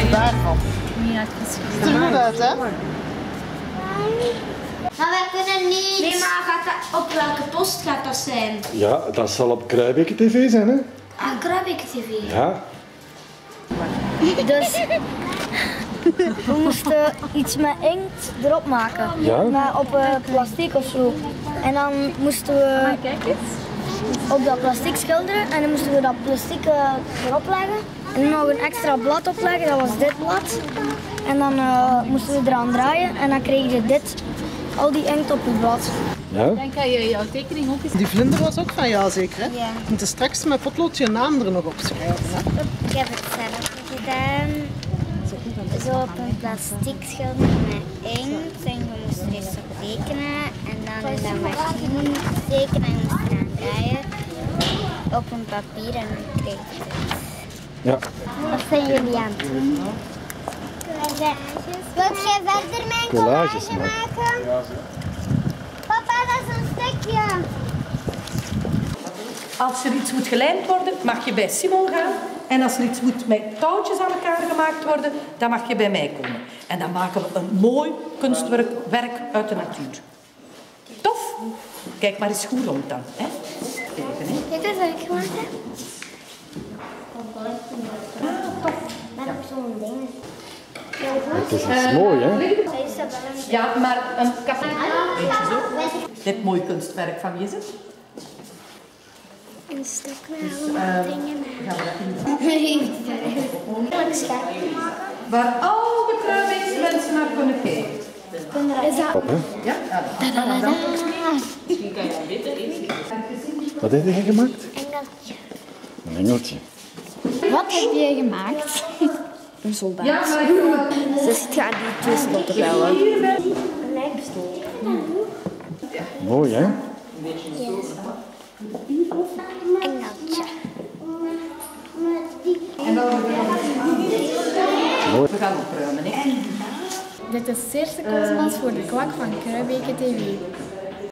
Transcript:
daarvan. Niet uitgeschreven. Het ziet er goed uit, hè? Maar wij kunnen niet... Nee, maar op welke post gaat dat zijn? Ja, dat zal op Kruibeke TV zijn, hè? Aan Kruibeke TV. Ja. Dus we moesten iets met inkt erop maken. Ja? Maar op plastic of zo. En dan moesten we op dat plastic schilderen en dan moesten we dat plastic erop leggen. En dan nog een extra blad opleggen, dat was dit blad. En dan moesten we eraan draaien en dan kreeg je dit, al die inkt op je blad. Ja? Ik denk dat je jouw tekening ook eens... Die vlinder was ook van jou, zeker, hè? Ja. Je moet straks met potlood je naam er nog op schrijven, hè? Ik heb het zelf gedaan. Zo op een plastic schilder met inkt. En we moesten eerst op tekenen. En dan in de machine tekenen en moesten eraan draaien. Op een papier en dan kreeg je het. Ja. Wat zijn jullie aan het doen? Wilt jij verder mijn Collages collage maken? Papa, dat is een stukje. Als er iets moet gelijmd worden, mag je bij Simon gaan. En als er iets moet met touwtjes aan elkaar gemaakt worden, dan mag je bij mij komen. En dan maken we een mooi kunstwerk uit de natuur. Tof? Kijk maar eens goed rond dan. Hè? Even, hè? Kijk eens wat ik gemaakt heb. Tof. Met zo'n ding. Het is iets mooi, hè? Ja, maar een café. Dit mooi kunstwerk van wie is het? Een stuk met allemaal dingen. Gaan we dat in waar al de Kruibekse mensen naar kunnen kijken. Is dat... Top, hè? Ja? Wat heb je gemaakt? Engeltje. Een engeltje. Wat heb je gemaakt? Een soldaat. Ja, maar Ze zit aan die twee slotten bellen. Een lijpstoel. Mooi, hè? Engeltje. we gaan opruimen, hè? Dit is zeer secondes voor de kwak van Kruibeke TV.